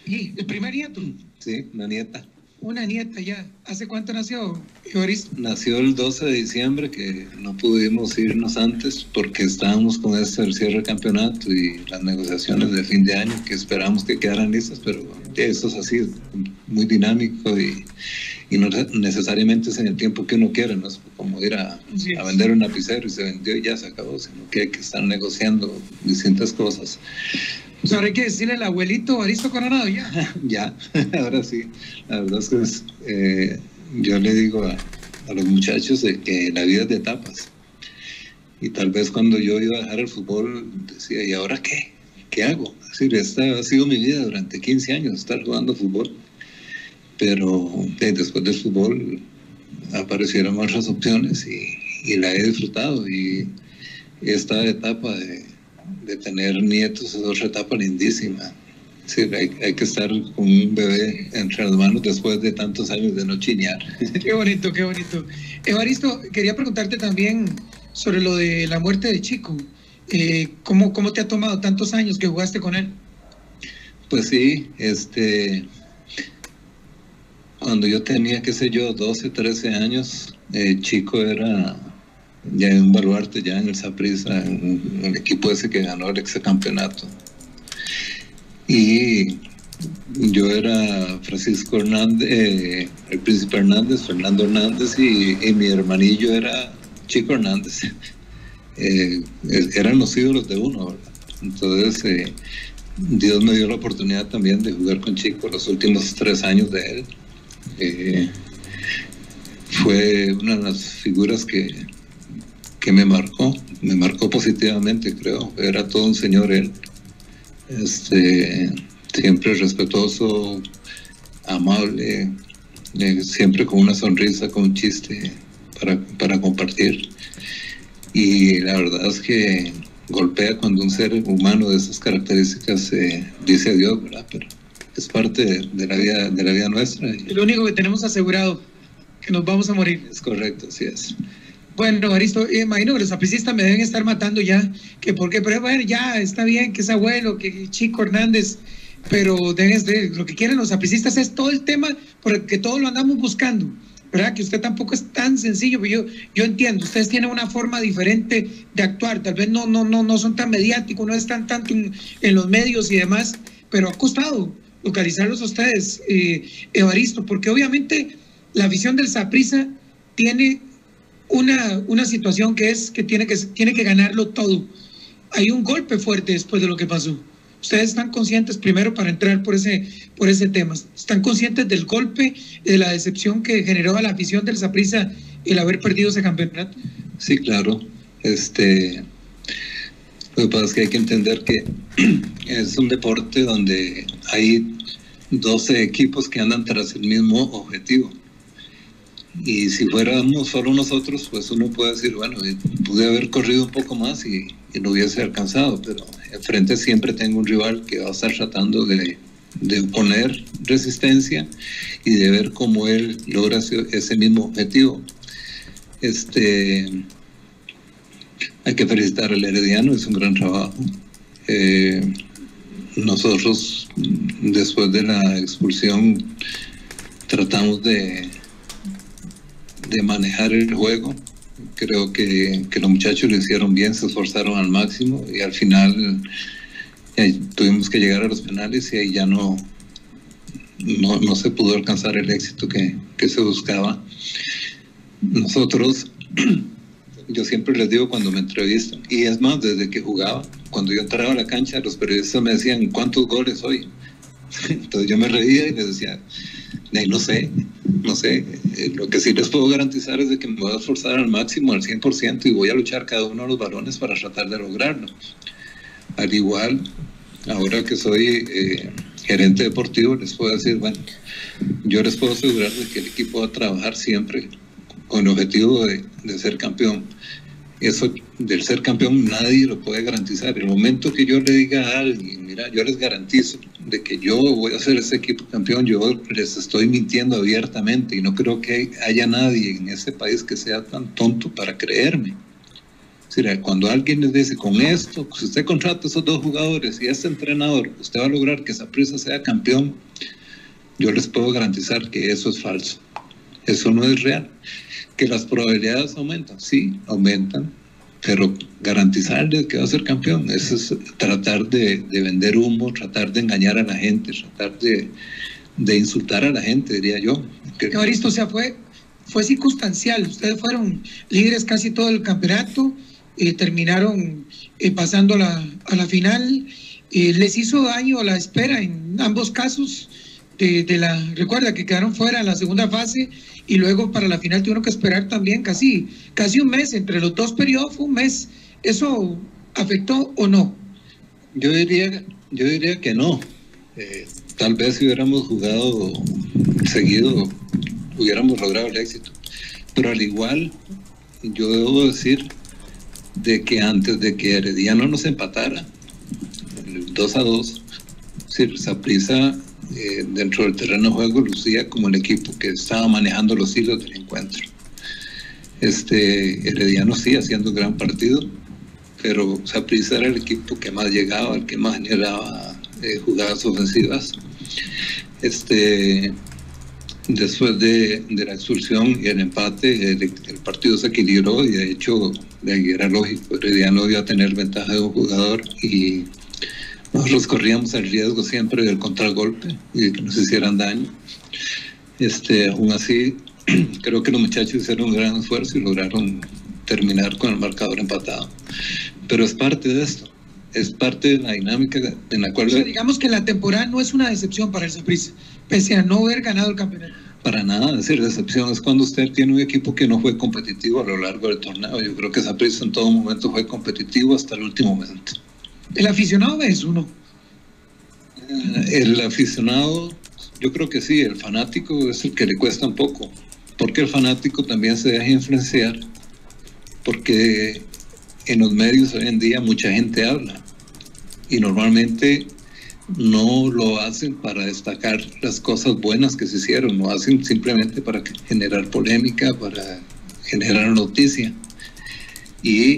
¿Y el primer nieto? Sí, una nieta. Una nieta ya. ¿Hace cuánto nació, Evaristo? Nació el 12 de diciembre, que no pudimos irnos antes porque estábamos con el cierre del campeonato y las negociaciones de fin de año que esperamos que quedaran listas, pero eso es así, muy dinámico y no necesariamente es en el tiempo que uno quiere, no es como ir a vender un lapicero y se vendió y ya se acabó, sino que hay que estar negociando distintas cosas. Pues ahora hay que decirle al abuelito Evaristo Coronado ya. Ya, ahora sí. La verdad es que yo le digo a los muchachos de que la vida es de etapas. Y tal vez cuando yo iba a dejar el fútbol decía, ¿y ahora qué? ¿Qué hago? Es decir, esta ha sido mi vida durante 15 años, estar jugando fútbol. Pero después del fútbol aparecieron otras opciones y la he disfrutado. Y esta etapa de tener nietos es otra etapa lindísima. Sí, hay que estar con un bebé entre las manos después de tantos años de no chinear. Qué bonito, qué bonito. Evaristo, quería preguntarte también sobre lo de la muerte de Chico. ¿Cómo te ha tomado tantos años que jugaste con él? Pues sí, cuando yo tenía, qué sé yo, 12, 13 años, Chico era ya un baluarte ya en el Saprissa, en el equipo ese que ganó el exacampeonato. Y yo era Francisco Hernández, el Príncipe Hernández, Fernando Hernández, y mi hermanillo era Chico Hernández. Eran los ídolos de uno, ¿verdad? Entonces, Dios me dio la oportunidad también de jugar con Chico los últimos 3 años de él. Fue una de las figuras que me marcó positivamente, creo. Era todo un señor él. Siempre respetuoso, amable, siempre con una sonrisa, con un chiste para compartir. Y la verdad es que golpea cuando un ser humano de esas características dice adiós, ¿verdad? Pero es parte de la vida nuestra. Lo único que tenemos asegurado, que nos vamos a morir. Es correcto, así es. Bueno, Evaristo, imagino que los sapricistas me deben estar matando ya, pero bueno, ya está bien que es abuelo, que Chico Hernández, pero lo que quieren los sapricistas es todo el tema porque todos lo andamos buscando, ¿verdad? Que usted tampoco es tan sencillo, pero yo entiendo, ustedes tienen una forma diferente de actuar, tal vez no son tan mediáticos, no están tanto en los medios y demás, pero ha costado localizarlos a ustedes, Evaristo, porque obviamente la afición del Saprissa tiene una situación que es que tiene que ganarlo todo. Hay un golpe fuerte después de lo que pasó. Ustedes están conscientes, primero para entrar por ese tema, están conscientes del golpe, de la decepción que generó a la afición del Saprissa el haber perdido ese campeonato. Sí, claro. Lo que pasa es que hay que entender que es un deporte donde hay 12 equipos que andan tras el mismo objetivo. Y si fuéramos solo nosotros, pues uno puede decir, bueno, pude haber corrido un poco más y no hubiese alcanzado, pero enfrente siempre tengo un rival que va a estar tratando de oponer resistencia y de ver cómo él logra ese mismo objetivo. Hay que felicitar al Herediano, es un gran trabajo. Nosotros, después de la expulsión, tratamos de manejar el juego. Creo que los muchachos lo hicieron bien, se esforzaron al máximo y al final tuvimos que llegar a los penales y ahí ya no se pudo alcanzar el éxito que se buscaba. Nosotros, yo siempre les digo cuando me entrevistan, y es más, desde que jugaba, cuando yo entraba a la cancha, los periodistas me decían, ¿cuántos goles hoy? Entonces yo me reía y les decía, no sé, lo que sí les puedo garantizar es de que me voy a esforzar al máximo, al 100%, y voy a luchar cada uno de los balones para tratar de lograrlo. Al igual, ahora que soy gerente deportivo, les puedo decir, bueno, yo les puedo asegurar de que el equipo va a trabajar siempre con el objetivo de ser campeón. Eso del ser campeón nadie lo puede garantizar. El momento que yo le diga a alguien, mira, yo les garantizo de que yo voy a hacer ese equipo campeón, yo les estoy mintiendo abiertamente y no creo que haya nadie en ese país que sea tan tonto para creerme. Cuando alguien les dice, con esto, si usted contrata a esos 2 jugadores y este entrenador, usted va a lograr que Saprissa sea campeón, yo les puedo garantizar que eso es falso. Eso no es real. Que las probabilidades aumentan, sí, aumentan, pero garantizarles que va a ser campeón, eso es tratar de vender humo, tratar de engañar a la gente, tratar de insultar a la gente, diría yo. Evaristo, o sea, fue circunstancial. Ustedes fueron líderes casi todo el campeonato, terminaron pasando a la final. Les hizo daño la espera en ambos casos. Recuerda que quedaron fuera en la segunda fase y luego para la final tuvieron que esperar también casi un mes. Entre los 2 periodos fue un mes. ¿Eso afectó o no? Yo diría que no. Tal vez si hubiéramos jugado seguido hubiéramos logrado el éxito, pero al igual yo debo decir de que antes de que Herediano nos empatara el 2-2, Saprissa dentro del terreno de juego lucía como el equipo que estaba manejando los hilos del encuentro. Herediano sí haciendo un gran partido, pero Saprissa era el equipo que más llegaba, el que más generaba jugadas ofensivas. Después de la expulsión y el empate, el partido se equilibró y de hecho era lógico, Herediano iba a tener ventaja de un jugador y nosotros corríamos el riesgo siempre del contragolpe y de que nos hicieran daño. Aún así, creo que los muchachos hicieron un gran esfuerzo y lograron terminar con el marcador empatado. Pero es parte de esto, es parte de la dinámica en la cual... O sea, digamos que la temporada no es una decepción para el Saprissa, pese a no haber ganado el campeonato. Para nada, es decir, decepción es cuando usted tiene un equipo que no fue competitivo a lo largo del torneo. Yo creo que Saprissa en todo momento fue competitivo hasta el último momento. ¿El aficionado ve eso, no? El aficionado, yo creo que sí, el fanático es el que le cuesta un poco, porque el fanático también se deja influenciar, porque en los medios hoy en día mucha gente habla y normalmente no lo hacen para destacar las cosas buenas que se hicieron, lo hacen simplemente para generar polémica, para generar noticia. Y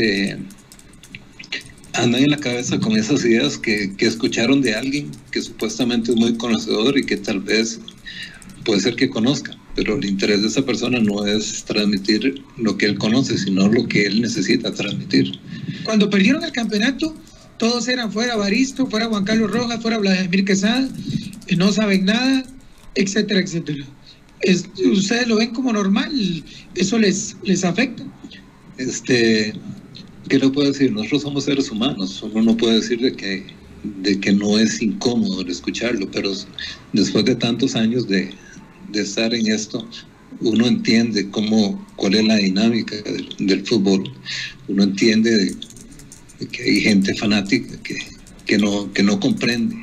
andan en la cabeza con esas ideas que escucharon de alguien que supuestamente es muy conocedor y que tal vez puede ser que conozca, pero el interés de esa persona no es transmitir lo que él conoce, sino lo que él necesita transmitir. Cuando perdieron el campeonato, todos eran fuera Evaristo, fuera Juan Carlos Rojas, fuera Vladimir Quesada, no saben nada, etcétera, etcétera. ¿Ustedes lo ven como normal? ¿Eso les afecta? ¿Qué le puedo decir? Nosotros somos seres humanos, uno no puede decir de que no es incómodo el escucharlo, pero después de tantos años de estar en esto, uno entiende cuál es la dinámica del fútbol, uno entiende de que hay gente fanática que no comprende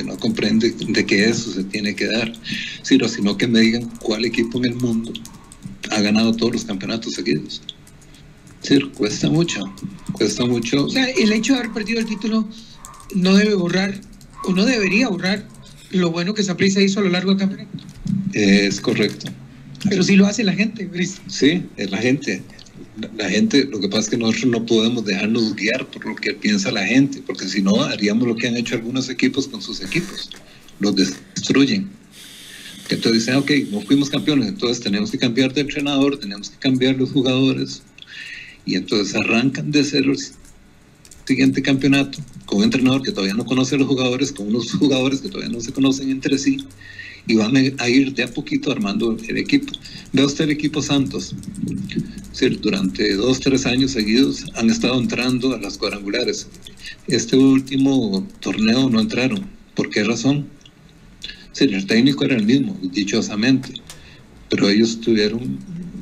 de que eso se tiene que dar, sino que me digan cuál equipo en el mundo ha ganado todos los campeonatos seguidos. Sí, cuesta mucho. O sea, el hecho de haber perdido el título no debe borrar, o no debería borrar, lo bueno que Saprissa hizo a lo largo del campeonato. Es correcto. Pero sí lo hace la gente, ¿ves? Sí, es la gente. La gente, lo que pasa es que nosotros no podemos dejarnos guiar por lo que piensa la gente, porque si no haríamos lo que han hecho algunos equipos con sus equipos, los destruyen. Entonces dicen, ok, no fuimos campeones, entonces tenemos que cambiar de entrenador, tenemos que cambiar los jugadores, y entonces arrancan de cero el siguiente campeonato con un entrenador que todavía no conoce a los jugadores, con unos jugadores que todavía no se conocen entre sí, y van a ir de a poquito armando el equipo. Vea usted el equipo Santos, ¿sí? Durante 2-3 años seguidos han estado entrando a las cuadrangulares. Este último torneo no entraron. ¿Por qué razón? Sí, el técnico era el mismo, dichosamente, pero ellos tuvieron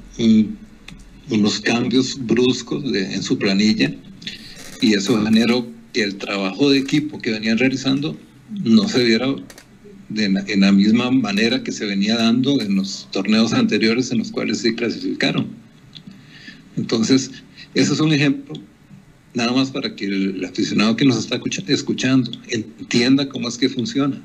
unos cambios bruscos en su planilla, y eso generó que el trabajo de equipo que venían realizando no se diera en la misma manera que se venía dando en los torneos anteriores en los cuales se clasificaron. Entonces, eso es un ejemplo, nada más para que el aficionado que nos está escuchando entienda cómo es que funciona.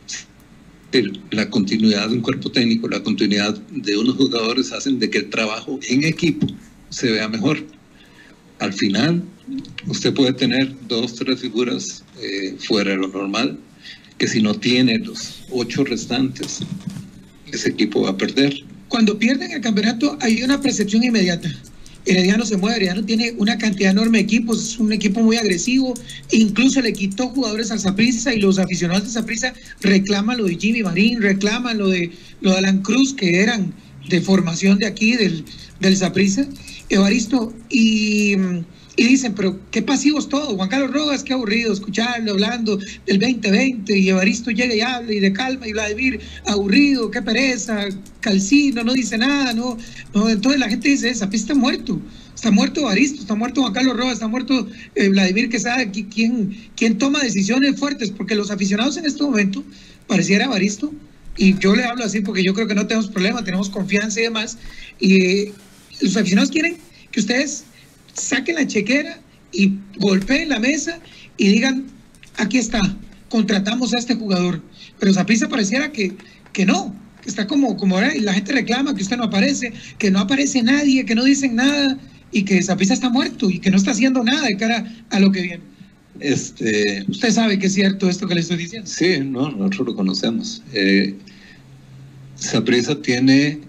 La continuidad de un cuerpo técnico, la continuidad de unos jugadores hacen de que el trabajo en equipo se vea mejor. al final usted puede tener 2, 3 figuras fuera de lo normal, que si no tiene los 8 restantes, ese equipo va a perder. Cuando pierden el campeonato hay una percepción inmediata. Herediano se mueve, Herediano tiene una cantidad enorme de equipos, es un equipo muy agresivo, incluso le quitó jugadores al Saprissa y los aficionados de Saprissa reclaman lo de Jimmy Marín, reclaman lo de Alan Cruz, que eran de formación de aquí, del Saprissa, Evaristo, y dicen, pero qué pasivos todos, Juan Carlos Rojas, qué aburrido escucharlo hablando del 2020, y Evaristo llega y habla, y de calma, y Vladimir, aburrido, qué pereza, Calcino, no dice nada, no, entonces la gente dice, Saprissa está muerto Evaristo, está muerto Juan Carlos Rojas, está muerto Vladimir Quesada, ¿quién toma decisiones fuertes? Porque los aficionados en este momento, pareciera Evaristo, y yo le hablo así porque yo creo que no tenemos problema, tenemos confianza y demás, y los aficionados quieren que ustedes saquen la chequera y golpeen la mesa y digan, aquí está, contratamos a este jugador. Pero Saprissa pareciera que no, que está como ahora, y la gente reclama que usted no aparece, que no aparece nadie, que no dicen nada, y que Saprissa está muerto y que no está haciendo nada de cara a lo que viene. Usted sabe que es cierto esto que le estoy diciendo. Sí, no, nosotros lo conocemos. Saprissa tiene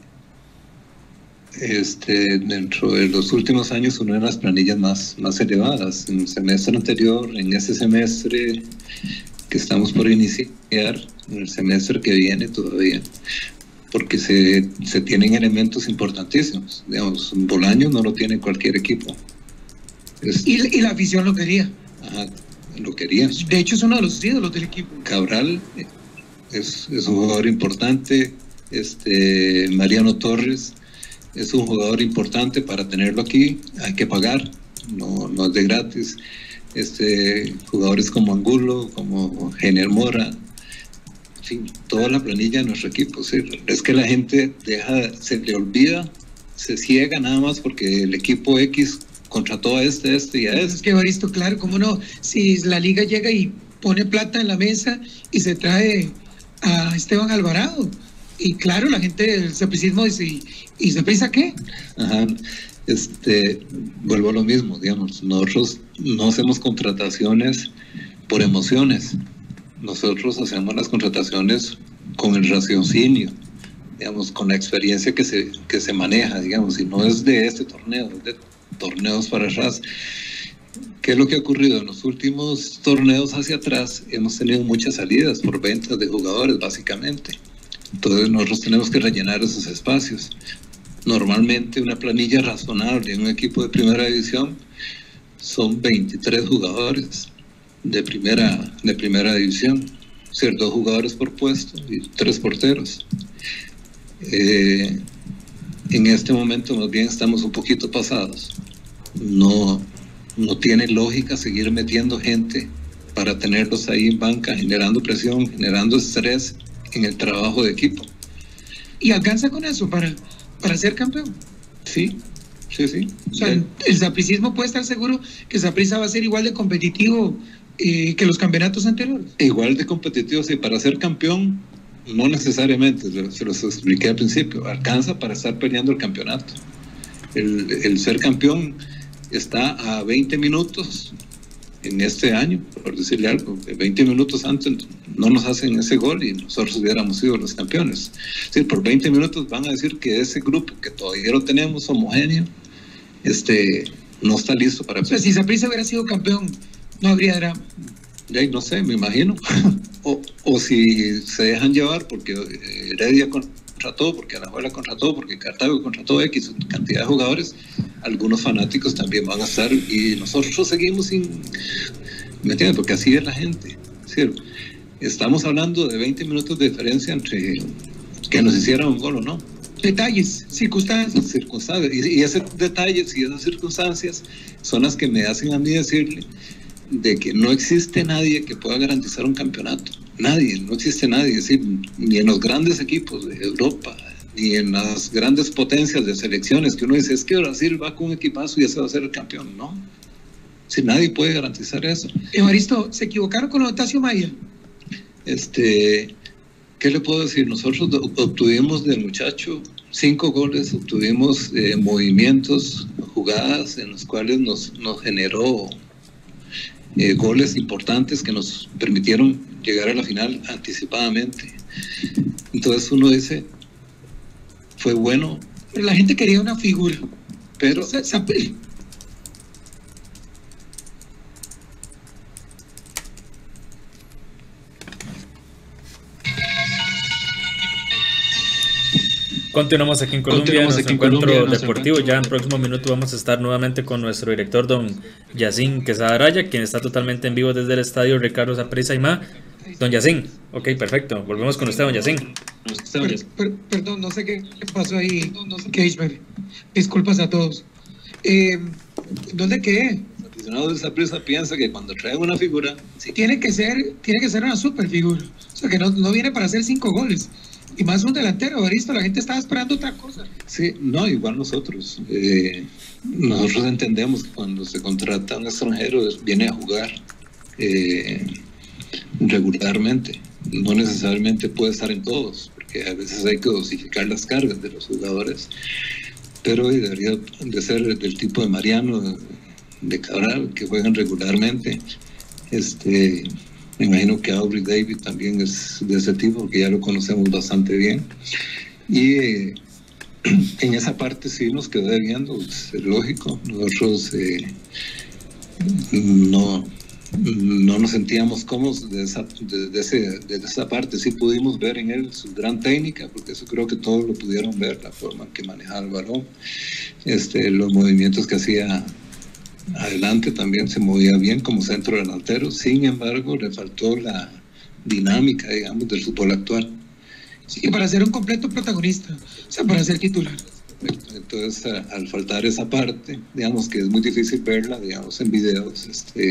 dentro de los últimos años una de las planillas más elevadas. En el semestre anterior, en ese semestre que estamos por iniciar, en el semestre que viene todavía, porque se tienen elementos importantísimos. Digamos, Bolaño no lo tiene cualquier equipo. Y la afición lo quería. Ajá, lo quería. De hecho es uno de los ídolos del equipo. Cabral es un jugador importante. Mariano Torres es un jugador importante. Para tenerlo aquí hay que pagar, no es de gratis. Jugadores como Angulo, como Gener Mora, en fin, toda la planilla de nuestro equipo. ¿Sí? Es que la gente se le olvida, se ciega nada más porque el equipo X contrató a este y a este. Es que Evaristo, claro, cómo no, si la liga llega y pone plata en la mesa y se trae a Esteban Alvarado, y claro, la gente del sapricismo dice, ¿y Saprissa qué? Ajá, vuelvo a lo mismo, digamos, nosotros no hacemos contrataciones por emociones, nosotros hacemos las contrataciones con el raciocinio, digamos, con la experiencia que se maneja, digamos, y no es de este torneo, es de torneos para atrás. ¿Qué es lo que ha ocurrido? En los últimos torneos hacia atrás hemos tenido muchas salidas por ventas de jugadores, básicamente. Entonces nosotros tenemos que rellenar esos espacios. Normalmente una planilla razonable en un equipo de primera división son 23 jugadores de primera división, es decir, 2 jugadores por puesto y 3 porteros. En este momento más bien estamos un poquito pasados. No tiene lógica seguir metiendo gente para tenerlos ahí en banca, generando presión, generando estrés en el trabajo de equipo. ¿Y alcanza con eso para ser campeón? Sí. O sea, el sapricismo puede estar seguro que Saprissa va a ser igual de competitivo que los campeonatos anteriores. Igual de competitivo, sí. Para ser campeón, no necesariamente, se los expliqué al principio, alcanza para estar peleando el campeonato. El ser campeón está a 20 minutos en este año, por decirle algo, 20 minutos antes no nos hacen ese gol y nosotros hubiéramos sido los campeones. Es decir, por 20 minutos van a decir que ese grupo que todavía lo tenemos homogéneo, no está listo para... O sea, si Saprissa hubiera sido campeón, no habría drama. Ya, no sé, me imagino. o si se dejan llevar porque Heredia contrató, porque Alajuela contrató, porque Cartago contrató X cantidad de jugadores, algunos fanáticos también van a estar y nosotros seguimos sin... ¿Me entiendes? Porque así es la gente, ¿cierto? Estamos hablando de 20 minutos de diferencia entre que nos hicieran un gol o no. Detalles, circunstancias. Y esos detalles y esas circunstancias son las que me hacen a mí decirle de que no existe nadie que pueda garantizar un campeonato. Nadie, no existe nadie. Es decir, ni en los grandes equipos de Europa, ni en las grandes potencias de selecciones que uno dice, es que Brasil va con un equipazo y ese va a ser el campeón. No. Si nadie puede garantizar eso. Evaristo, ¿se equivocaron con Otacio Maya? ¿Qué le puedo decir? Nosotros obtuvimos del muchacho 5 goles, obtuvimos movimientos, jugadas en los cuales nos generó goles importantes que nos permitieron llegar a la final anticipadamente. Entonces uno dice, fue bueno. Pero la gente quería una figura. Pero continuamos aquí en Colombia, nuestro encuentro deportivo. Ya en próximo minuto vamos a estar nuevamente con nuestro director, don Yacine Quesada Araya, quien está totalmente en vivo desde el estadio Ricardo Saprissa Aimá. Don Yacine, ok, perfecto. Volvemos con usted, don Yacine. Perdón, no sé qué pasó ahí, Keishmer. Disculpas a todos. ¿Dónde quedé? Los aficionados de Saprissa piensan que cuando traen una figura... Sí, tiene que ser una super figura. O sea, que no viene para hacer 5 goles. Y más un delantero, Evaristo, la gente estaba esperando otra cosa. Sí, no, igual nosotros. Nosotros entendemos que cuando se contrata a un extranjero viene a jugar regularmente. No necesariamente puede estar en todos, porque a veces hay que dosificar las cargas de los jugadores. Pero debería de ser del tipo de Mariano, de Cabral, que juegan regularmente. Me imagino que Aubrey David también es de ese tipo, porque ya lo conocemos bastante bien. Y en esa parte sí nos quedó debiendo, es lógico. Nosotros no nos sentíamos cómodos de esa parte. Sí pudimos ver en él su gran técnica, porque eso creo que todos lo pudieron ver, la forma en que manejaba el balón, los movimientos que hacía adelante, también se movía bien como centro delantero. Sin embargo, le faltó la dinámica, digamos, del fútbol actual. Sí, para ser un completo protagonista, o sea, para ser titular. Entonces, al faltar esa parte, digamos que es muy difícil verla, digamos, en videos,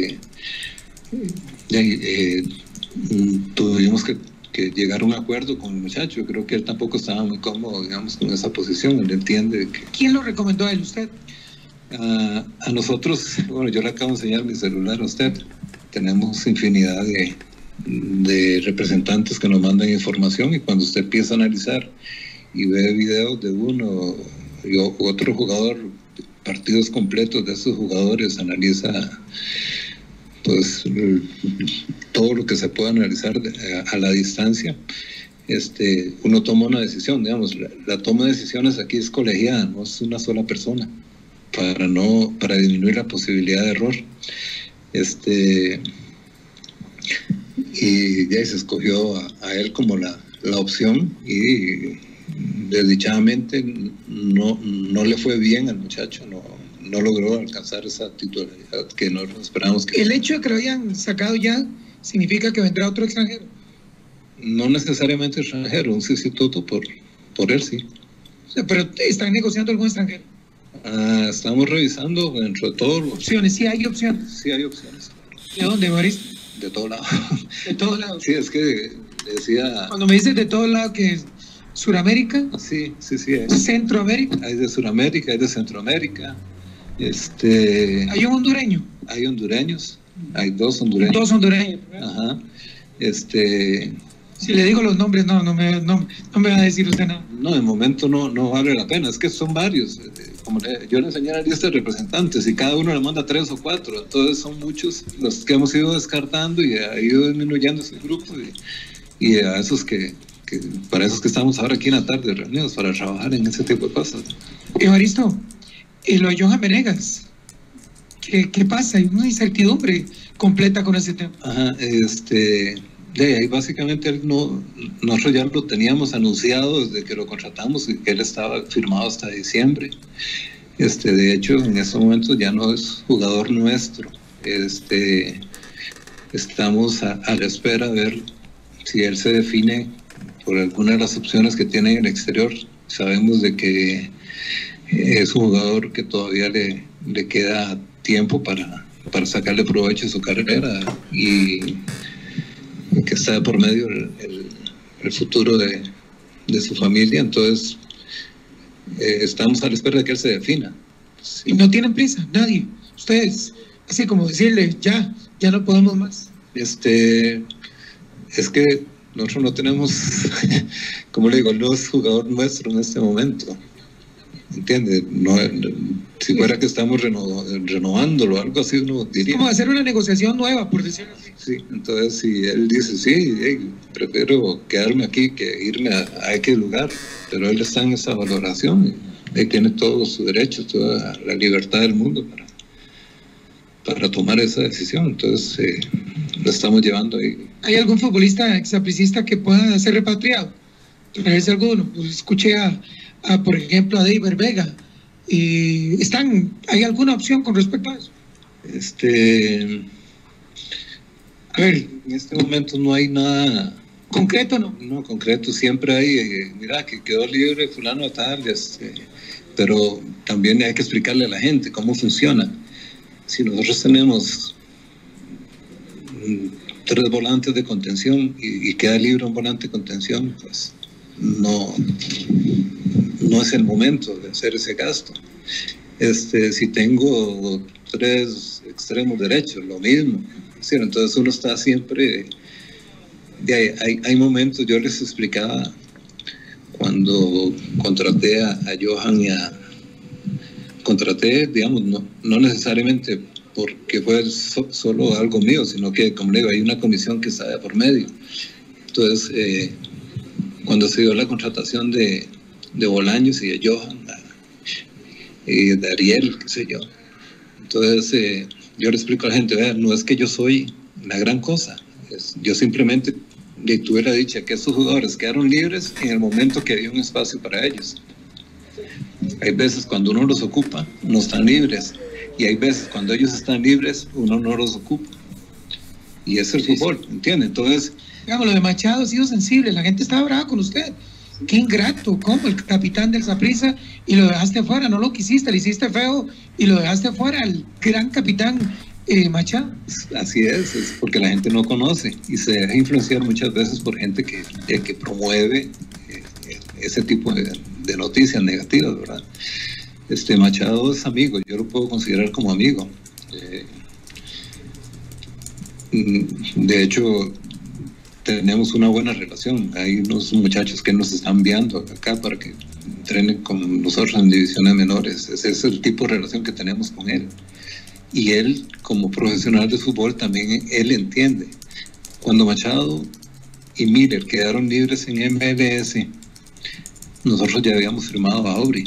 tuvimos que llegar a un acuerdo con el muchacho. Yo creo que él tampoco estaba muy cómodo, digamos, con esa posición. Él entiende que... ¿Quién lo recomendó a él, usted? A nosotros, bueno, yo le acabo de enseñar mi celular a usted. Tenemos infinidad de representantes que nos mandan información, y cuando usted empieza a analizar y ve videos de uno y otro jugador, partidos completos de esos jugadores, analiza pues todo lo que se puede analizar a la distancia. Uno toma una decisión, digamos, la toma de decisiones aquí es colegiada, no es una sola persona, para disminuir la posibilidad de error. Y ya se escogió a él como la opción, y desdichadamente no le fue bien al muchacho, no logró alcanzar esa titularidad que no esperábamos. ¿El hecho de que lo hayan sacado ya significa que vendrá otro extranjero? No necesariamente extranjero, un sustituto por él, sí. O sea, pero ¿están negociando algún extranjero? Estamos revisando dentro de todos los... Opciones, sí hay opciones. Sí hay opciones. ¿De dónde, Evaristo? De todo lado. De todos lados. Sí, es que decía... Cuando me dices de todo lado, que es Suramérica. Sí. Centroamérica. Hay de Suramérica, hay de Centroamérica. Hay un hondureño. Hay hondureños. Hay 2 hondureños. 2 hondureños. Ajá. Si le digo los nombres, no me va a decir usted nada. No, de momento no vale la pena. Es que son varios. Yo le enseñé la lista de representantes y cada uno le manda 3 o 4. Entonces son muchos los que hemos ido descartando, y ha ido disminuyendo ese grupo. Y a esos para esos que estamos ahora aquí en la tarde reunidos para trabajar en ese tipo de cosas. Evaristo, lo de Johan Venegas, ¿qué pasa? Hay una incertidumbre completa con ese tema. Ajá, de ahí básicamente nosotros ya lo teníamos anunciado desde que lo contratamos, y que él estaba firmado hasta diciembre. De hecho, en estos momentos ya no es jugador nuestro. Estamos a la espera a ver si él se define por alguna de las opciones que tiene en el exterior. Sabemos de que es un jugador que todavía le queda tiempo para sacarle provecho a su carrera, y que está por medio el futuro de su familia. Entonces estamos a la espera de que él se defina. Sí. Y no tienen prisa, nadie. Ustedes, así como decirle, ya no podemos más. Es que nosotros no tenemos, como le digo, no es jugador nuestro en este momento. ¿Entiendes? No, si fuera que estamos renovándolo o algo así, uno diría. Como hacer una negociación nueva, por decirlo así. Sí, entonces si él dice, sí, prefiero quedarme aquí que irme a X lugar, pero él está en esa valoración, él tiene todos sus derechos, toda la libertad del mundo para tomar esa decisión, entonces lo estamos llevando ahí. ¿Hay algún futbolista exapricista que pueda ser repatriado? ¿Parece alguno? Pues escuché por ejemplo, a David Vega. ¿Hay alguna opción con respecto a eso? A ver, en este momento no hay nada concreto, ¿no? No, concreto, siempre hay, mira, que quedó libre fulano de tal, pero también hay que explicarle a la gente cómo funciona. Si nosotros tenemos 3 volantes de contención y queda libre un volante de contención, pues no es el momento de hacer ese gasto. Si tengo 3 extremos derechos, lo mismo. ¿Sí? Entonces uno está siempre... Hay momentos, yo les explicaba cuando contraté a Johan contraté, digamos, no necesariamente porque fue solo algo mío, sino que, como le digo, hay una comisión que está de por medio. Entonces, cuando se dio la contratación de Bolaños y de Johan y de Ariel, qué sé yo, entonces yo le explico a la gente, vean, no es que yo soy la gran cosa, yo simplemente tuve la dicha que estos jugadores quedaron libres en el momento que había un espacio para ellos. Hay veces cuando uno los ocupa, no están libres, y hay veces cuando ellos están libres, uno no los ocupa, y es el fútbol, ¿entiende? Entonces, digamos, lo de Machado ha sido sensible, la gente estaba brava con usted. Qué ingrato, como el capitán del Saprissa, y lo dejaste fuera, no lo quisiste, le hiciste feo y lo dejaste fuera, el gran capitán Machado. Así es porque la gente no conoce y se deja influenciar muchas veces por gente que promueve ese tipo de noticias negativas, ¿verdad? Machado es amigo, yo lo puedo considerar como amigo. De hecho, tenemos una buena relación. Hay unos muchachos que nos están enviando acá para que entrenen con nosotros en divisiones menores. Ese es el tipo de relación que tenemos con él. Y él, como profesional de fútbol, también él entiende. Cuando Machado y Miller quedaron libres en MLS, nosotros ya habíamos firmado a Aubrey.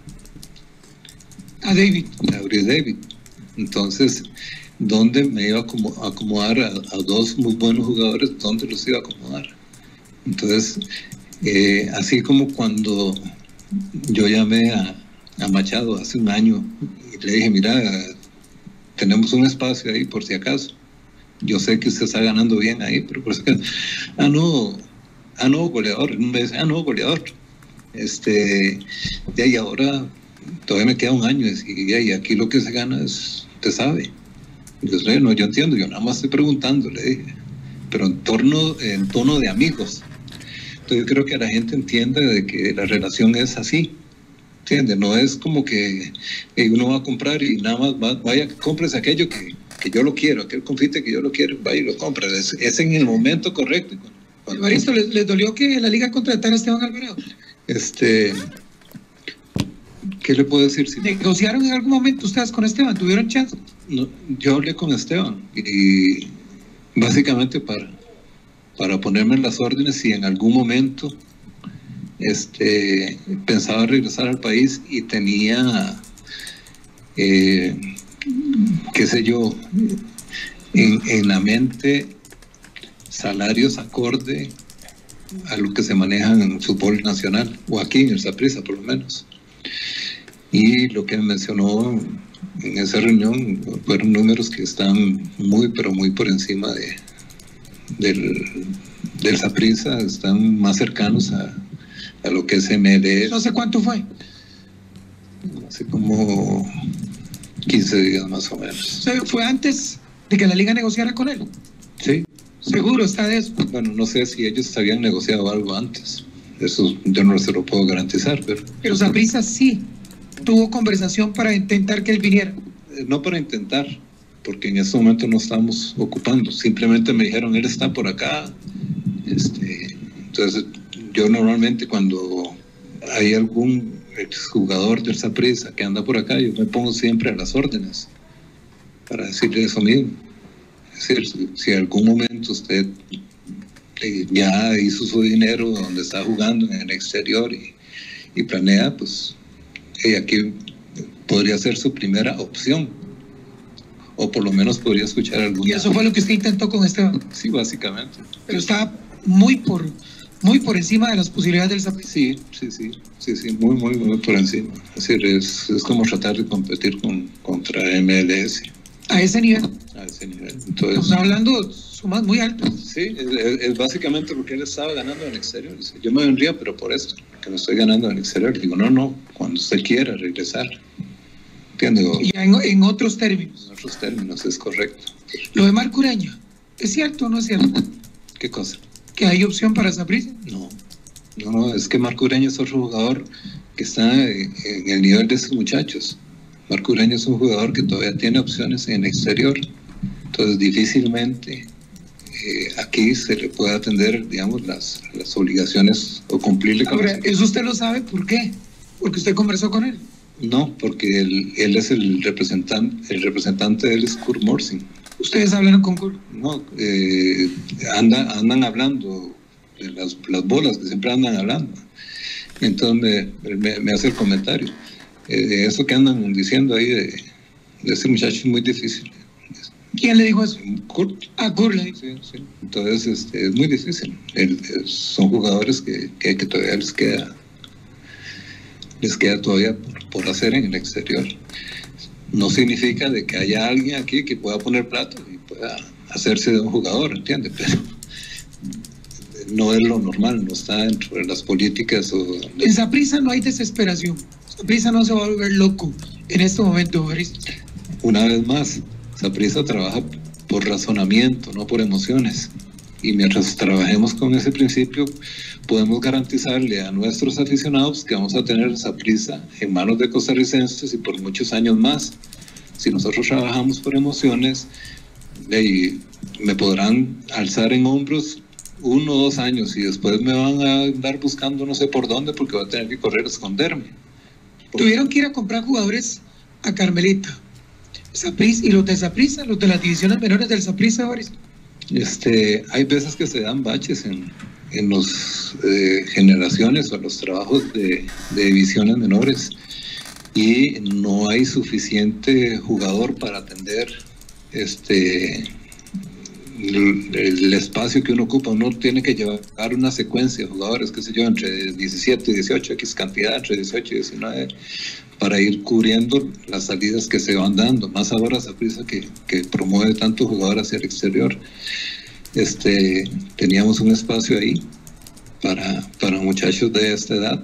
A David. David. Entonces, ¿dónde me iba a acomodar a 2 muy buenos jugadores? ¿Dónde los iba a acomodar? Entonces, así como cuando yo llamé a Machado hace un año y le dije, mira, tenemos un espacio ahí por si acaso. Yo sé que usted está ganando bien ahí, pero por si acaso. No, goleador. Me dice, no, goleador. Y ahora todavía me queda un año y aquí lo que se gana es, usted sabe. Yo entiendo, yo nada más estoy preguntando, le dije, pero en tono de amigos. Entonces yo creo que la gente entiende de que la relación es así, ¿entiende? No es como que uno va a comprar y nada más vaya, compres aquello que yo lo quiero, aquel confite que yo lo quiero, vaya y lo compra. Es en el momento correcto. Evaristo, ¿les dolió que la liga contratara a Esteban Alvarado? ¿Qué le puedo decir? ¿Negociaron en algún momento ustedes con Esteban? ¿Tuvieron chance? No, yo hablé con Esteban y básicamente para ponerme en las órdenes si en algún momento pensaba regresar al país y tenía qué sé yo en la mente salarios acorde a lo que se maneja en el fútbol nacional o aquí en el Saprissa por lo menos. Y lo que mencionó en esa reunión fueron números que están muy, pero muy por encima del Saprissa, están más cercanos a lo que es MLS. ¿No sé cuánto fue? Hace como 15 días más o menos. O sea, ¿fue antes de que la liga negociara con él? Sí. ¿Seguro está de eso? Bueno, no sé si ellos habían negociado algo antes. Eso yo no se lo puedo garantizar, pero Saprissa sí tuvo conversación para intentar que él viniera. No para intentar, porque en este momento no estamos ocupando. Simplemente me dijeron, él está por acá, Entonces, yo normalmente cuando hay algún exjugador del Saprissa que anda por acá, yo me pongo siempre a las órdenes para decirle eso mismo. Es decir, si en algún momento usted ya hizo su dinero donde está jugando en el exterior y planea, pues aquí podría ser su primera opción, o por lo menos podría escuchar alguna. Y eso fue lo que usted intentó con Esteban. Sí, básicamente. Pero está muy por encima de las posibilidades del Saprissa. Sí, muy por encima. Es decir, es como tratar de competir contra MLS. A ese nivel. Entonces, estamos hablando sumas muy altas. Sí, es básicamente porque él estaba ganando en el exterior. Dice, yo me vendría, pero por esto, que me estoy ganando en el exterior. Digo, no, cuando usted quiera regresar. ¿Entiende? Ya en otros términos. En otros términos, es correcto. Lo de Marco Ureña, ¿es cierto o no es cierto? ¿Qué cosa? ¿Que hay opción para Saprissa? No, es que Marco Ureña es otro jugador que está en el nivel de esos muchachos. Marco Ureña es un jugador que todavía tiene opciones en el exterior. Entonces, difícilmente aquí se le puede atender, digamos, las obligaciones o cumplirle con Ahora, eso usted lo sabe, ¿por qué? Porque usted conversó con él. No, porque él es el representante de él es Kurt Morsing. ¿Ustedes hablaron con Kurt? No, andan hablando de las bolas que siempre andan hablando. Entonces me hace el comentario. Eso que andan diciendo ahí de ese muchacho es muy difícil. ¿Quién le dijo eso? Kurt. Kurt le dijo. Sí. Entonces es muy difícil. Son jugadores que todavía les queda todavía por hacer en el exterior. No significa de que haya alguien aquí que pueda poner plata y pueda hacerse de un jugador, ¿entiendes? Pero no es lo normal, no está dentro de las políticas. En Saprissa no hay desesperación. Saprissa no se va a volver loco en este momento, Boris. Una vez más, Saprissa trabaja por razonamiento, no por emociones. Y mientras trabajemos con ese principio, podemos garantizarle a nuestros aficionados que vamos a tener Saprissa en manos de costarricenses y por muchos años más. Si nosotros trabajamos por emociones, me podrán alzar en hombros 1 o 2 años y después me van a andar buscando no sé por dónde porque voy a tener que correr a esconderme. Tuvieron que ir a comprar jugadores a Carmelita. Saprissa, y los de Saprissa, los de las divisiones menores del Saprissa, Boris. Hay veces que se dan baches en las generaciones o en los trabajos de divisiones menores y no hay suficiente jugador para atender el espacio que uno ocupa. Uno tiene que llevar una secuencia de jugadores, qué sé yo, entre 17 y 18, X cantidad, entre 18 y 19, para ir cubriendo las salidas que se van dando. Más ahora Saprissa que promueve tanto jugador hacia el exterior. Teníamos un espacio ahí para muchachos de esta edad.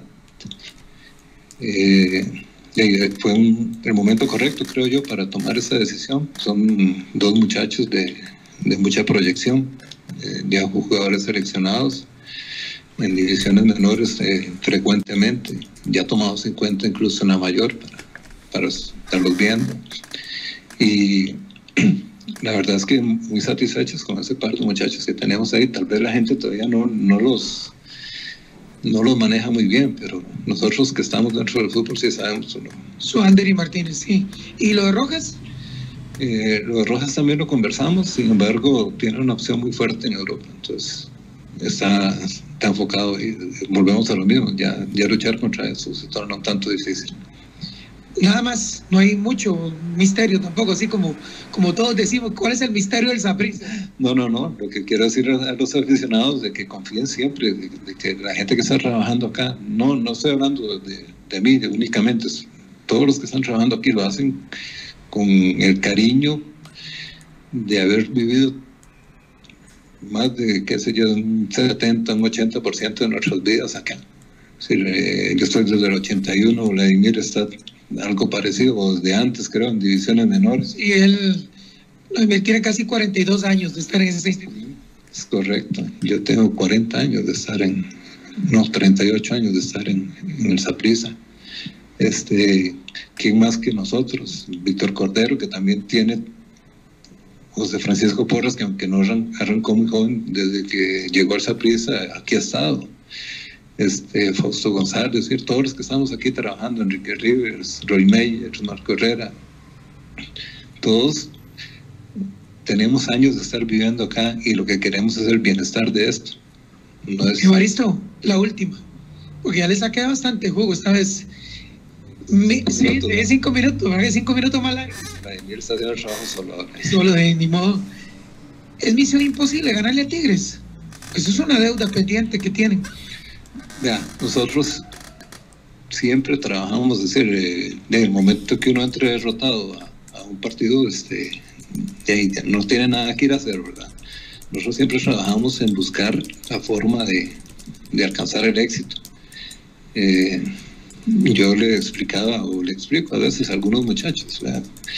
Fue el momento correcto, creo yo, para tomar esa decisión. Son 2 muchachos de mucha proyección, ya jugadores seleccionados en divisiones menores frecuentemente, ya tomados en cuenta incluso en la mayor para estarlos viendo. Y la verdad es que muy satisfechos con ese par de muchachos que tenemos ahí. Tal vez la gente todavía no los maneja muy bien, pero nosotros que estamos dentro del fútbol sí sabemos. Suander y Martínez, sí. ¿Y lo de Rojas? Lo de Rojas también lo conversamos, sin embargo tiene una opción muy fuerte en Europa, entonces está enfocado y volvemos a lo mismo, ya luchar contra eso se torna un tanto difícil. Nada más, no hay mucho misterio tampoco, así como todos decimos, ¿cuál es el misterio del Saprissa? No, lo que quiero decir a los aficionados de que confíen siempre, de que la gente que está trabajando acá, no estoy hablando de mí únicamente, todos los que están trabajando aquí lo hacen con el cariño de haber vivido más de, qué sé yo, un 70, un 80% de nuestras vidas acá. Sí, yo estoy desde el 81, Vladimir está algo parecido, o desde antes creo, en divisiones menores. Y Vladimir tiene casi 42 años de estar en ese instituto. Es correcto, yo tengo 40 años de estar 38 años de estar en el Saprissa. ¿Quién más que nosotros? Víctor Cordero, que también tiene José Francisco Porras, que aunque no arrancó muy joven, desde que llegó al Saprissa, aquí ha estado. Fausto González, es decir, todos los que estamos aquí trabajando, Enrique Rivers, Roy Meyer, Marco Herrera, todos tenemos años de estar viviendo acá y lo que queremos es el bienestar de esto. No es... Evaristo, la última, porque ya le saqué bastante jugo esta vez. Sí, de 5 minutos, haga 5 minutos más largos. Vladimir está haciendo el trabajo solo. Solo de ni modo. Es misión imposible ganarle a Tigres. Eso es una deuda pendiente que tienen. Vea, nosotros siempre trabajamos, es decir, desde el momento que uno entre derrotado a un partido, no tiene nada que ir a hacer, ¿verdad? Nosotros siempre trabajamos en buscar la forma de alcanzar el éxito. Yo le explicaba o le explico a veces a algunos muchachos, ¿verdad?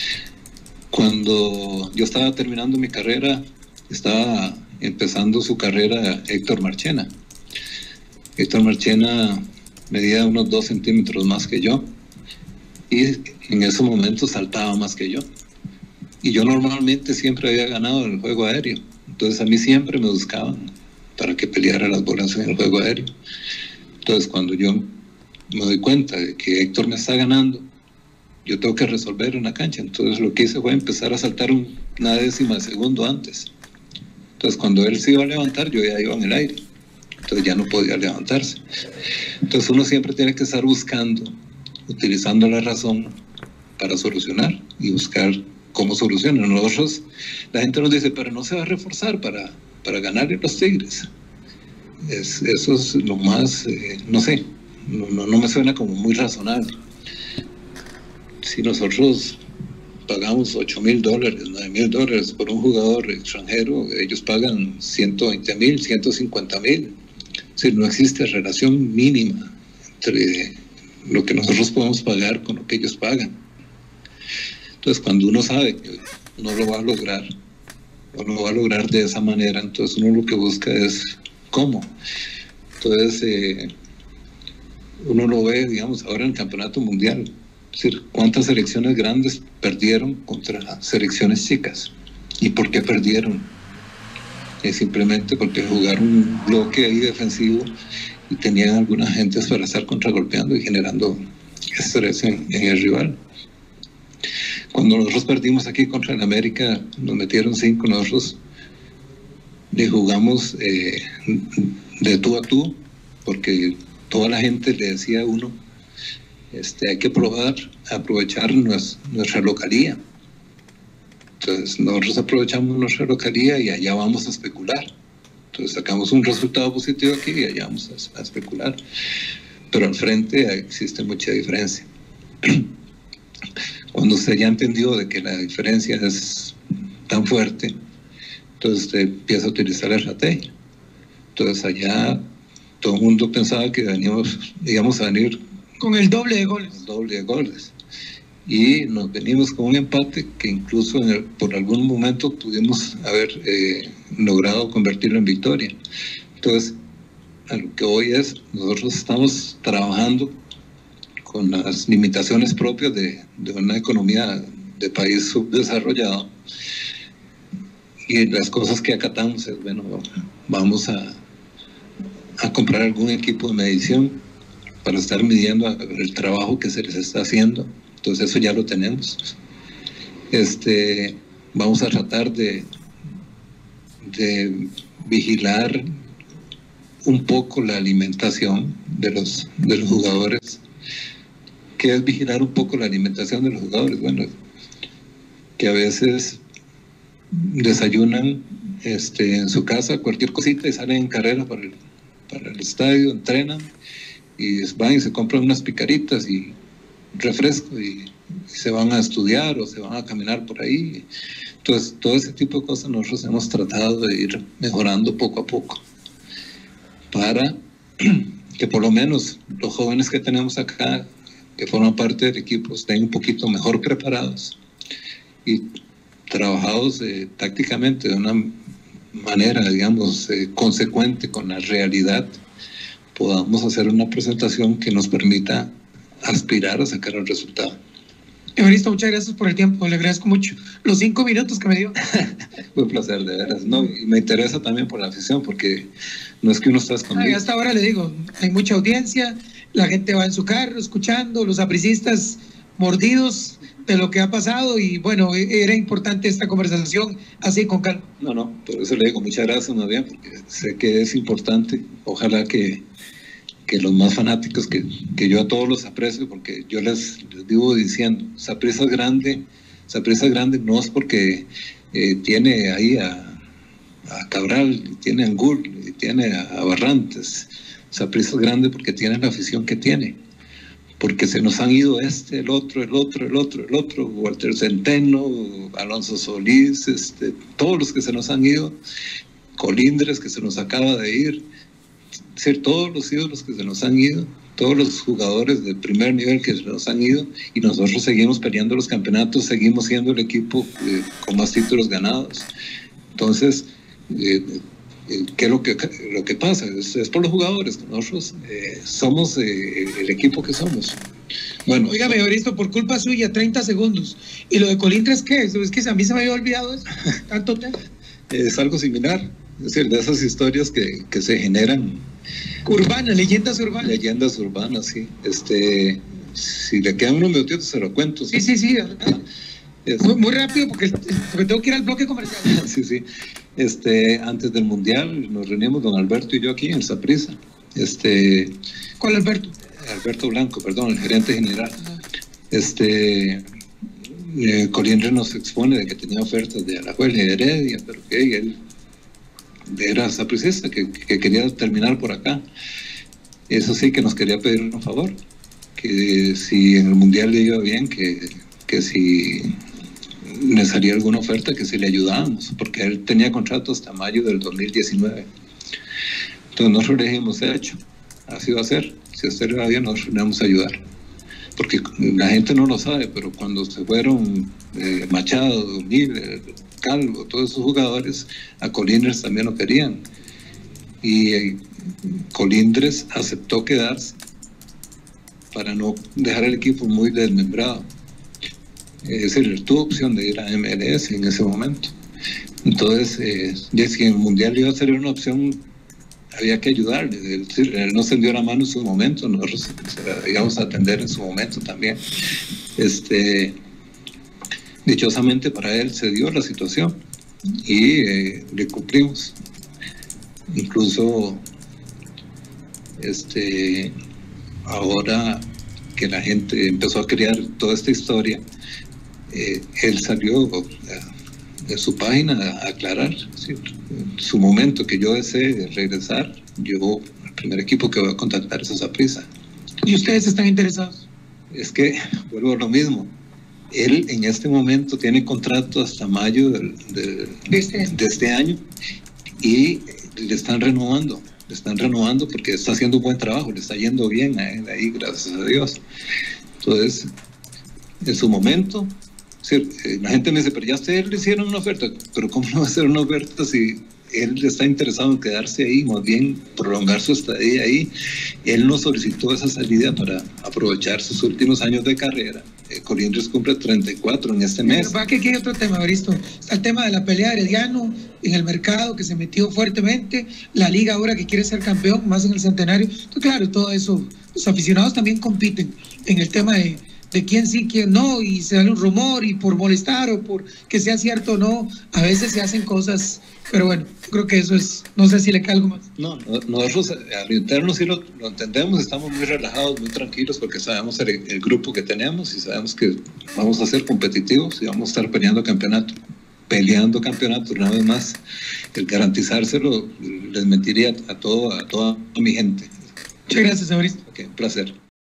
Cuando yo estaba terminando mi carrera, estaba empezando su carrera Héctor Marchena. Héctor Marchena medía unos 2 centímetros más que yo y en ese momento saltaba más que yo. Y yo normalmente siempre había ganado en el juego aéreo. Entonces a mí siempre me buscaban para que peleara las bolas en el juego aéreo. Entonces cuando yo me doy cuenta de que Héctor me está ganando, yo tengo que resolver en la cancha. Entonces lo que hice fue empezar a saltar una décima de segundo antes. Entonces cuando él se iba a levantar, yo ya iba en el aire. Entonces ya no podía levantarse. Entonces uno siempre tiene que estar buscando, utilizando la razón para solucionar y buscar cómo solucionar. Nosotros, la gente nos dice, pero no se va a reforzar para ganarle a los Tigres. Eso es lo más, no sé, no me suena como muy razonable. Si nosotros pagamos $8,000, $9,000 por un jugador extranjero, ellos pagan 120,000, 150,000. Es decir, no existe relación mínima entre lo que nosotros podemos pagar con lo que ellos pagan. Entonces, cuando uno sabe que no lo va a lograr, o no va a lograr de esa manera, entonces uno lo que busca es cómo. Entonces, uno lo ve, digamos, ahora en el campeonato mundial. Es decir, cuántas selecciones grandes perdieron contra selecciones chicas. ¿Y por qué perdieron? Simplemente porque jugaron un bloque ahí defensivo y tenían algunas gentes para estar contragolpeando y generando estrés en el rival. Cuando nosotros perdimos aquí contra el América, nos metieron 5, nosotros le jugamos de tú a tú, porque toda la gente le decía a uno, hay que aprovechar nuestra localía. Entonces nosotros aprovechamos nuestra localía y allá vamos a especular. Entonces sacamos un resultado positivo aquí y allá vamos a especular. Pero al frente existe mucha diferencia. Cuando usted ya entendió de que la diferencia es tan fuerte, entonces usted empieza a utilizar la estrategia. Entonces allá todo el mundo pensaba que íbamos a venir con el doble de goles. El doble de goles. Y nos venimos con un empate que incluso por algún momento pudimos haber logrado convertirlo en victoria. Entonces, a lo que hoy es, nosotros estamos trabajando con las limitaciones propias de una economía de país subdesarrollado, y las cosas que acatamos es, bueno, vamos a comprar algún equipo de medición para estar midiendo el trabajo que se les está haciendo. Entonces eso ya lo tenemos. Vamos a tratar de vigilar un poco la alimentación de los jugadores. ¿Qué es vigilar un poco la alimentación de los jugadores? Bueno, que a veces desayunan en su casa cualquier cosita y salen en carrera para el estadio, entrenan y van y se compran unas picaritas y refresco y se van a estudiar o se van a caminar por ahí. Entonces todo ese tipo de cosas nosotros hemos tratado de ir mejorando poco a poco para que por lo menos los jóvenes que tenemos acá, que forman parte del equipo, estén un poquito mejor preparados y trabajados tácticamente de una manera, digamos, consecuente con la realidad, podamos hacer una presentación que nos permita aspirar a sacar el resultado. Evaristo, muchas gracias por el tiempo, le agradezco mucho los 5 minutos que me dio. Fue un placer, de veras, ¿no? Y me interesa también por la afición, porque no es que uno está escondido. Hasta ahora le digo, hay mucha audiencia, la gente va en su carro escuchando, los apricistas mordidos de lo que ha pasado, y bueno, era importante esta conversación así con calma. No, por eso le digo muchas gracias más bien, porque sé que es importante. Ojalá que los más fanáticos, que yo a todos los aprecio, porque yo les vivo diciendo, Saprissa es grande no es porque tiene ahí a Cabral, tiene a Angulo, tiene a Barrantes. Saprissa es grande porque tiene la afición que tiene, porque se nos han ido el otro, Walter Centeno, Alonso Solís, todos los que se nos han ido, Colindres que se nos acaba de ir, todos los ídolos que se nos han ido, todos los jugadores de primer nivel que se nos han ido, y nosotros seguimos peleando los campeonatos, seguimos siendo el equipo con más títulos ganados. Entonces, ¿qué es lo que pasa? Es por los jugadores. Nosotros somos el equipo que somos. Bueno, oígame, Evaristo, por culpa suya, 30 segundos. ¿Y lo de Colindres qué? Es que a mí se me había olvidado eso, tanto tiempo. Es algo similar, es decir, de esas historias que se generan. Urbanas, leyendas urbanas. Leyendas urbanas, sí. Si le quedan unos minutitos se lo cuento. Sí. Muy rápido porque tengo que ir al bloque comercial. Sí. Antes del Mundial nos reunimos don Alberto y yo aquí en Saprissa. ¿Cuál Alberto? Alberto Blanco, perdón, el gerente general. Colindres nos expone de que tenía ofertas de Alajuela y de Heredia, pero que él era sapricista, que quería terminar por acá. Eso sí, que nos quería pedir un favor, que si en el Mundial le iba bien, que si le salía alguna oferta, que si le ayudábamos, porque él tenía contrato hasta mayo del 2019. Entonces nosotros le dijimos, hecho, así va a ser. Si a usted le va bien, nosotros le vamos a ayudar. Porque la gente no lo sabe, pero cuando se fueron Machado, Miller, Calvo, todos esos jugadores, a Colindres también lo querían. Y Colindres aceptó quedarse para no dejar el equipo muy desmembrado. Es decir, él tuvo opción de ir a MLS en ese momento. Entonces, si en el Mundial iba a ser una opción, había que ayudarle. Es decir, él nos tendió la mano en su momento, nosotros íbamos a atender en su momento también. Dichosamente para él se dio la situación y le cumplimos. Incluso ahora que la gente empezó a crear toda esta historia, él salió en su página a aclarar, ¿sí? En su momento que yo desee regresar, yo el primer equipo que voy a contactar es a Saprissa. ¿Y ustedes están interesados? Es que vuelvo a lo mismo. Él en este momento tiene contrato hasta mayo de este año y le están renovando porque está haciendo un buen trabajo, le está yendo bien a él ahí, gracias a Dios. Entonces, en su momento, la gente me dice, pero ya a ustedes le hicieron una oferta, pero ¿cómo no va a hacer una oferta si él está interesado en quedarse ahí, más bien prolongar su estadía ahí? Él no solicitó esa salida para aprovechar sus últimos años de carrera. Colindres cumple 34 en este mes. Pero aquí hay otro tema, Evaristo. Está el tema de la pelea de Herediano en el mercado, que se metió fuertemente, la liga ahora que quiere ser campeón, más en el centenario. Entonces, claro, todo eso, los aficionados también compiten en el tema de quién sí, quién no, y se da un rumor, y por molestar o por que sea cierto o no, a veces se hacen cosas, pero bueno, creo que eso es, no sé si le cae algo más. No, nosotros al interno sí lo entendemos, estamos muy relajados, muy tranquilos, porque sabemos el grupo que tenemos y sabemos que vamos a ser competitivos y vamos a estar peleando campeonatos, una vez más. El garantizárselo les mentiría a toda mi gente. Muchas gracias, Evaristo. Okay, un placer.